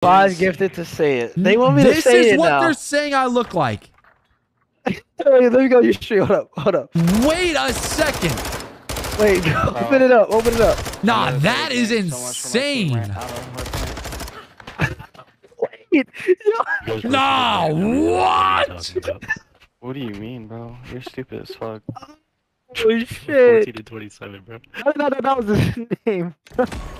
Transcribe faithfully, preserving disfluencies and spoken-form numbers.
Five gifted to say it. They want me to say it This is what now. they're saying I look like. Wait, let me go. You stream. Hold up. Hold up. Wait a second. Wait. Go. Uh, Open it up. Open it up. Nah, that is insane. Wait. Nah, what? What do you mean, bro? You're stupid as fuck. Holy shit. fourteen to twenty-seven, bro. No, no, no, that was his name.